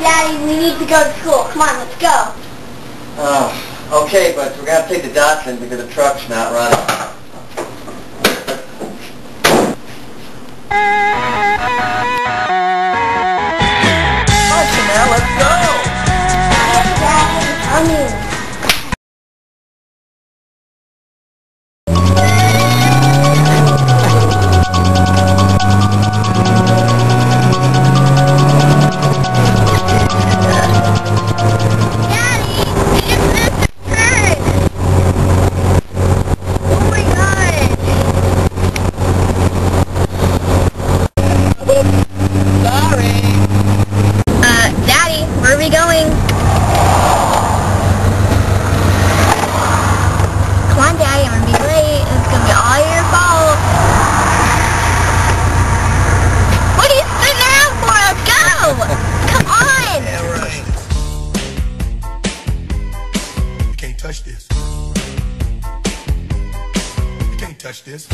Daddy, we need to go to school. Come on, let's go. Oh, okay, but we're going to take the Datsun because the truck's not running. Come on, Chanell, let's go! Hey, Daddy, coming. Daddy, where are we going? Come on, Daddy, I'm gonna be late. It's gonna be all your fault. What are you sitting around for? Let's go! Come on! Yeah, right. You can't touch this. You can't touch this.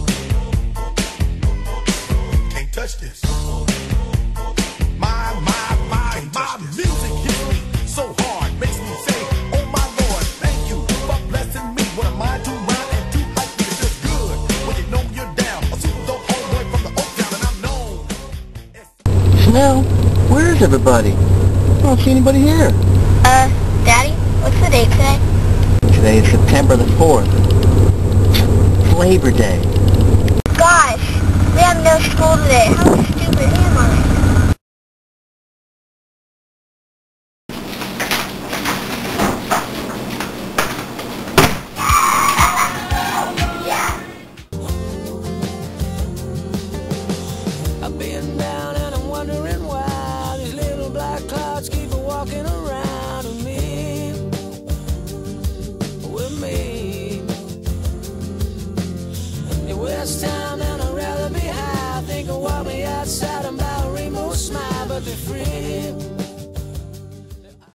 You can't touch this. My music hits me so hard, makes me say, oh my Lord, thank you for blessing me. What am I to rhyme and to like me? It feels good when you know you're down. A super dope homeboy from the Oak Town, and I'm known. Chanell, where is everybody? I don't see anybody here. Daddy, what's the date today? Today is September the 4th. It's Labor Day. Gosh, we have no school today. How stupid am I? I've been down and I'm wondering why these little black clouds keep walking around with me, Anywhere it's time and I'd rather be high. Think of walk me outside and buy a rainbow smile, but be free.